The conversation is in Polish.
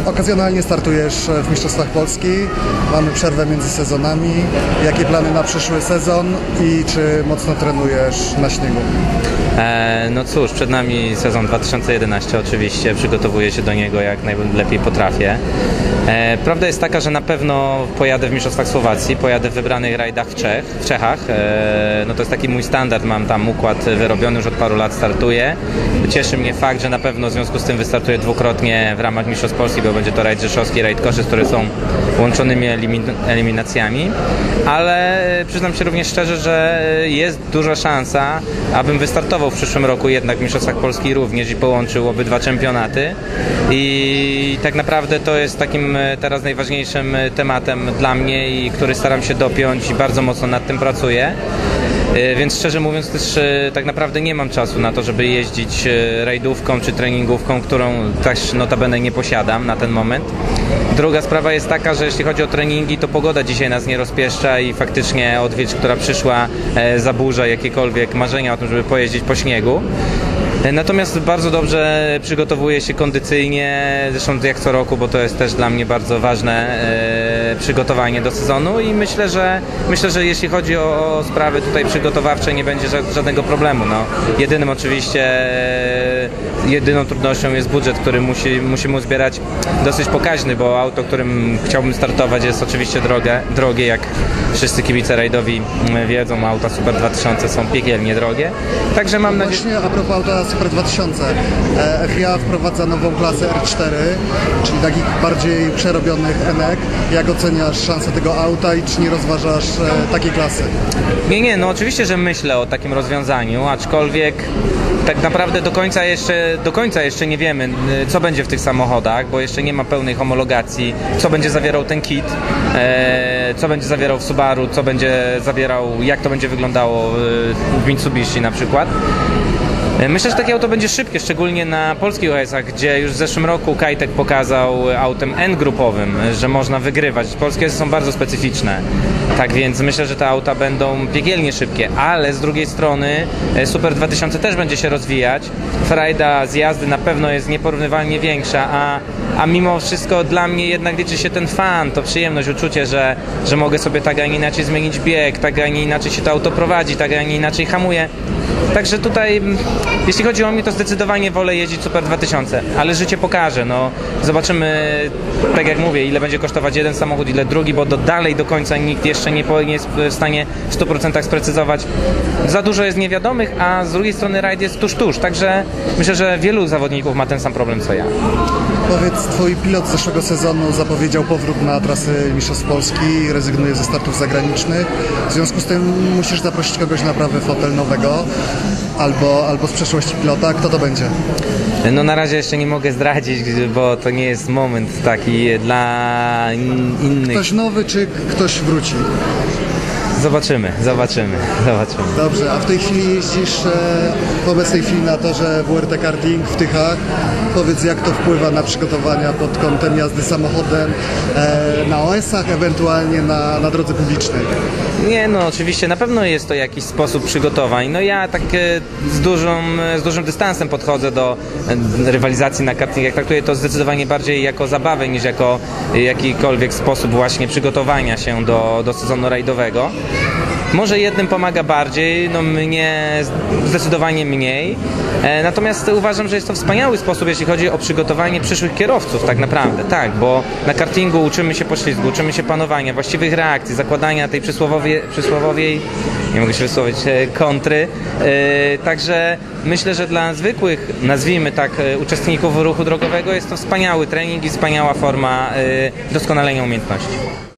Okazjonalnie startujesz w Mistrzostwach Polski, mamy przerwę między sezonami. Jakie plany na przyszły sezon i czy mocno trenujesz na śniegu? No cóż, przed nami sezon 2011 oczywiście, przygotowuję się do niego jak najlepiej potrafię. Prawda jest taka, że na pewno pojadę w Mistrzostwach Słowacji, pojadę w wybranych rajdach w Czechach. No to jest taki mój standard, mam tam układ wyrobiony, już od paru lat startuję. Cieszy mnie fakt, że na pewno w związku z tym wystartuję dwukrotnie w ramach Mistrzostw Polski, bo będzie to rajd rzeszowski, rajd Koszyc, które są łączonymi eliminacjami. Ale przyznam się również szczerze, że jest duża szansa, abym wystartował w przyszłym roku jednak w Mistrzostwach Polski również i połączył obydwa czempionaty. I tak naprawdę to jest takim teraz najważniejszym tematem dla mnie i który staram się dopiąć i bardzo mocno nad tym pracuję. Więc szczerze mówiąc też tak naprawdę nie mam czasu na to, żeby jeździć rajdówką czy treningówką, którą też notabene nie posiadam na ten moment. Druga sprawa jest taka, że jeśli chodzi o treningi, to pogoda dzisiaj nas nie rozpieszcza i faktycznie odwilż, która przyszła, zaburza jakiekolwiek marzenia o tym, żeby pojeździć po śniegu. Natomiast bardzo dobrze przygotowuję się kondycyjnie, zresztą jak co roku, bo to jest też dla mnie bardzo ważne przygotowanie do sezonu i myślę, że jeśli chodzi o sprawy tutaj przygotowawcze, nie będzie żadnego problemu. No, jedyną trudnością jest budżet, który musimy uzbierać dosyć pokaźny, bo auto, którym chciałbym startować, jest oczywiście drogie, jak wszyscy kibice rajdowi wiedzą, auta Super 2000 są piekielnie drogie. Także mam nadzieję... Właśnie a propos auta Super 2000, FIA wprowadza nową klasę R4, czyli takich bardziej przerobionych Enek. Jak oceniasz szansę tego auta i czy nie rozważasz takiej klasy? Nie, no oczywiście, że myślę o takim rozwiązaniu, aczkolwiek tak naprawdę do końca jeszcze nie wiemy, co będzie w tych samochodach, bo jeszcze nie ma pełnej homologacji, co będzie zawierał ten kit, co będzie zawierał w Subaru, co będzie zawierał, jak to będzie wyglądało w Mitsubishi na przykład. Myślę, że takie auto będzie szybkie, szczególnie na polskich OS-ach, gdzie już w zeszłym roku Kajtek pokazał autem N-grupowym, że można wygrywać. Polskie OS-y są bardzo specyficzne, tak więc myślę, że te auta będą piekielnie szybkie, ale z drugiej strony Super 2000 też będzie się rozwijać. Frajda z jazdy na pewno jest nieporównywalnie większa, a mimo wszystko dla mnie jednak liczy się ten fan, to przyjemność, uczucie, że mogę sobie tak, a nie inaczej zmienić bieg, tak, a nie inaczej się to auto prowadzi, tak, a nie inaczej hamuje. Także tutaj, jeśli chodzi o mnie, to zdecydowanie wolę jeździć Super 2000, ale życie pokaże, no zobaczymy, tak jak mówię, ile będzie kosztować jeden samochód, ile drugi, bo dalej do końca nikt jeszcze nie jest w stanie w 100% sprecyzować. Za dużo jest niewiadomych, a z drugiej strony rajd jest tuż, także myślę, że wielu zawodników ma ten sam problem co ja. Powiedz, twój pilot z zeszłego sezonu zapowiedział powrót na trasy Mistrzostw Polski, rezygnuje ze startów zagranicznych. W związku z tym musisz zaprosić kogoś na prawy fotel nowego albo z przeszłości pilota. Kto to będzie? No na razie jeszcze nie mogę zdradzić, bo to nie jest moment taki dla innych. Ktoś nowy czy ktoś wróci? Zobaczymy. Dobrze, a w tej chwili jeździsz w obecnej chwili na torze WRT Karting w Tychach. Powiedz, jak to wpływa na przygotowania pod kątem jazdy samochodem na OS-ach, ewentualnie na drodze publicznej? Nie, no oczywiście na pewno jest to jakiś sposób przygotowań. No ja tak z dużym dystansem podchodzę do rywalizacji na kartingach. Traktuję to zdecydowanie bardziej jako zabawę niż jako jakikolwiek sposób właśnie przygotowania się do sezonu rajdowego. Może jednym pomaga bardziej, no mnie zdecydowanie mniej. Natomiast uważam, że jest to wspaniały sposób, jeśli chodzi o przygotowanie przyszłych kierowców, tak naprawdę. Tak, bo na kartingu uczymy się poślizgu, uczymy się panowania, właściwych reakcji, zakładania tej przysłowiowej, nie mogę się wysłowić, kontry. Także myślę, że dla zwykłych, nazwijmy tak, uczestników ruchu drogowego jest to wspaniały trening i wspaniała forma doskonalenia umiejętności.